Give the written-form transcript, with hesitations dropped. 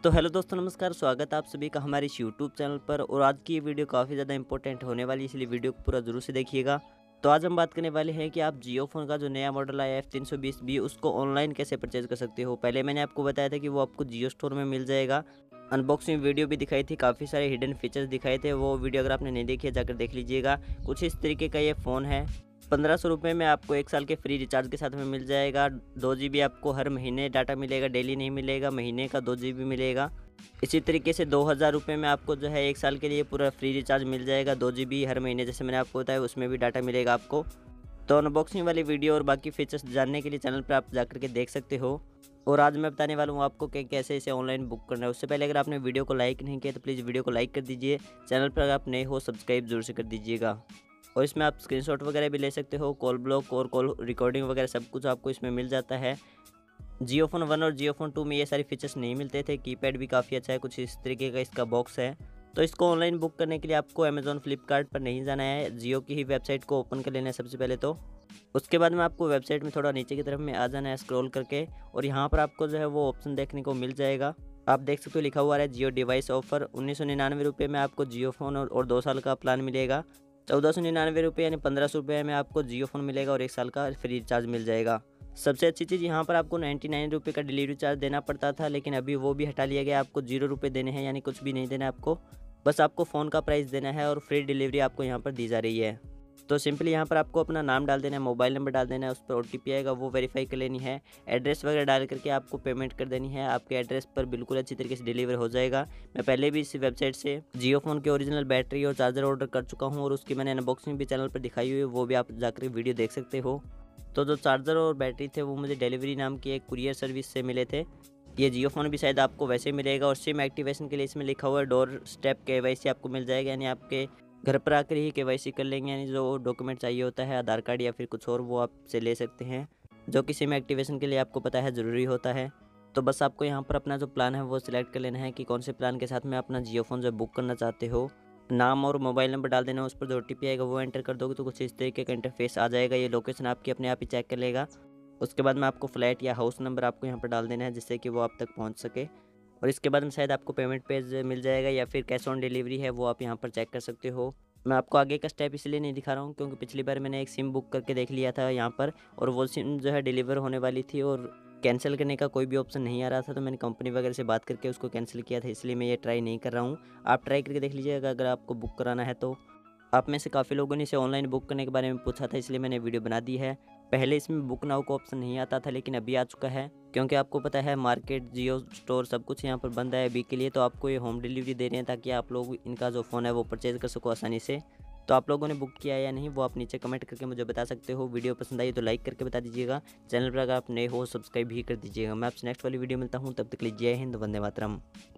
तो हेलो दोस्तों, नमस्कार। स्वागत है आप सभी का हमारे इस यूट्यूब चैनल पर। और आज की ये वीडियो काफ़ी ज़्यादा इंपॉर्टेंट होने वाली है, इसलिए वीडियो को पूरा ज़रूर से देखिएगा। तो आज हम बात करने वाले हैं कि आप जियो फ़ोन का जो नया मॉडल आया है F320B उसको ऑनलाइन कैसे परचेज कर सकते हो। पहले मैंने आपको बताया था कि वो आपको जियो स्टोर में मिल जाएगा। अनबॉक्सिंग वीडियो भी दिखाई थी, काफ़ी सारे हिडन फीचर्स दिखाए थे। वो वीडियो अगर आपने नहीं देखी है जाकर देख लीजिएगा। कुछ इस तरीके का ये फ़ोन है। 1500 रुपये में आपको 1 साल के फ्री रिचार्ज के साथ में मिल जाएगा। 2 GB आपको हर महीने डाटा मिलेगा, डेली नहीं मिलेगा, महीने का 2 GB मिलेगा। इसी तरीके से 2000 रुपये में आपको जो है 1 साल के लिए पूरा फ्री रिचार्ज मिल जाएगा। 2 GB हर महीने, जैसे मैंने आपको बताया, उसमें भी डाटा मिलेगा आपको। तो अनबॉक्सिंग वाली वीडियो और बाकी फीचर्स जानने के लिए चैनल पर आप जाकर के देख सकते हो। और आज मैं बताने वाला हूँ आपको कि कैसे इसे ऑनलाइन बुक करना है। उससे पहले अगर आपने वीडियो को लाइक नहीं किया तो प्लीज़ वीडियो को लाइक कर दीजिए। चैनल पर अगर आप नए हो सब्सक्राइब जरूर से कर दीजिएगा। और इसमें आप स्क्रीनशॉट वगैरह भी ले सकते हो। कॉल ब्लॉक और कॉल रिकॉर्डिंग वगैरह सब कुछ आपको इसमें मिल जाता है। जियो फोन 1 और जियो फोन 2 में ये सारे फीचर्स नहीं मिलते थे। कीपैड भी काफ़ी अच्छा है, कुछ इस तरीके का इसका बॉक्स है। तो इसको ऑनलाइन बुक करने के लिए आपको अमेज़ॉन फ्लिपकार्ट पर नहीं जाना है, जियो की ही वेबसाइट को ओपन कर लेना है सबसे पहले। तो उसके बाद में आपको वेबसाइट में थोड़ा नीचे की तरफ में आ जाना है स्क्रॉल करके, और यहाँ पर आपको जो है वो ऑप्शन देखने को मिल जाएगा। आप देख सकते हो लिखा हुआ है जियो डिवाइस ऑफर। 1999 रुपये में आपको जियो फ़ोन और 2 साल का प्लान मिलेगा। 1499 रुपये यानी 1500 रुपये में आपको जियो फ़ोन मिलेगा और 1 साल का फ्री रिचार्ज मिल जाएगा। सबसे अच्छी चीज़ यहाँ पर आपको 99 रुपये का डिलीवरी चार्ज देना पड़ता था, लेकिन अभी वो भी हटा लिया गया। आपको 0 रुपये देने हैं, यानी कुछ भी नहीं देना है आपको। बस आपको फ़ोन का प्राइस देना है और फ्री डिलीवरी आपको यहाँ पर दी जा रही है। तो सिंपली यहाँ पर आपको अपना नाम डाल देना है, मोबाइल नंबर डाल देना है, उस पर OTP आएगा, वो वेरीफाई कर लेनी है। एड्रेस वगैरह डाल करके आपको पेमेंट कर देनी है। आपके एड्रेस पर बिल्कुल अच्छी तरीके से डिलीवर हो जाएगा। मैं पहले भी इस वेबसाइट से जियो फ़ोन की ओरिजिनल बैटरी और चार्जर ऑर्डर कर चुका हूँ, और उसकी मैंने अनबॉक्सिंग भी चैनल पर दिखाई हुई है, वो भी आप जाकर वीडियो देख सकते हो। तो जो चार्जर और बैटरी थे वो मुझे डिलीवरी नाम की एक कुरियर सर्विस से मिले थे। ये जियो फ़ोन भी शायद आपको वैसे मिलेगा। और सिम एक्टिवेशन के लिए इसमें लिखा हुआ है डोर स्टेप KYC आपको मिल जाएगा, यानी आपके घर पर आकर ही KYC कर लेंगे। यानी जो डॉक्यूमेंट चाहिए होता है, आधार कार्ड या फिर कुछ और, वो आपसे ले सकते हैं, जो कि सिम एक्टिवेशन के लिए आपको पता है ज़रूरी होता है। तो बस आपको यहाँ पर अपना जो प्लान है वो सिलेक्ट कर लेना है कि कौन से प्लान के साथ में अपना जियो फ़ोन जो बुक करना चाहते हो। नाम और मोबाइल नंबर डाल देना, उस पर जो OTP आएगा वो एंटर कर दोगे तो कुछ इस तरीके का इंटरफेस आ जाएगा। ये लोकेशन आपकी अपने आप ही चेक कर लेगा। उसके बाद में आपको फ्लैट या हाउस नंबर आपको यहाँ पर डाल देना है, जिससे कि वो आप तक पहुँच सके। और इसके बाद में शायद आपको पेमेंट पेज मिल जाएगा, या फिर कैश ऑन डिलीवरी है वो आप यहाँ पर चेक कर सकते हो। मैं आपको आगे का स्टेप इसलिए नहीं दिखा रहा हूँ क्योंकि पिछली बार मैंने एक सिम बुक करके देख लिया था यहाँ पर, और वो सिम जो है डिलीवर होने वाली थी और कैंसिल करने का कोई भी ऑप्शन नहीं आ रहा था। तो मैंने कंपनी वगैरह से बात करके उसको कैंसिल किया था, इसलिए मैं ये ट्राई नहीं कर रहा हूँ। आप ट्राई करके देख लीजिएगा अगर आपको बुक कराना है तो। आप में से काफ़ी लोगों ने इसे ऑनलाइन बुक करने के बारे में पूछा था, इसलिए मैंने वीडियो बना दी है। पहले इसमें बुक नाउ का ऑप्शन नहीं आता था, लेकिन अभी आ चुका है, क्योंकि आपको पता है मार्केट, जियो स्टोर सब कुछ यहाँ पर बंद है अभी के लिए। तो आपको ये होम डिलीवरी दे रहे हैं ताकि आप लोग इनका जो फ़ोन है वो परचेज़ कर सको आसानी से। तो आप लोगों ने बुक किया है या नहीं वो आप नीचे कमेंट करके मुझे बता सकते हो। वीडियो पसंद आई तो लाइक करके बता दीजिएगा। चैनल पर अगर आप नए हो सब्सक्राइब भी कर दीजिएगा। मैं आपसे नेक्स्ट वाली वीडियो मिलता हूँ, तब तक के लिए जय हिंद, वंदे मातरम।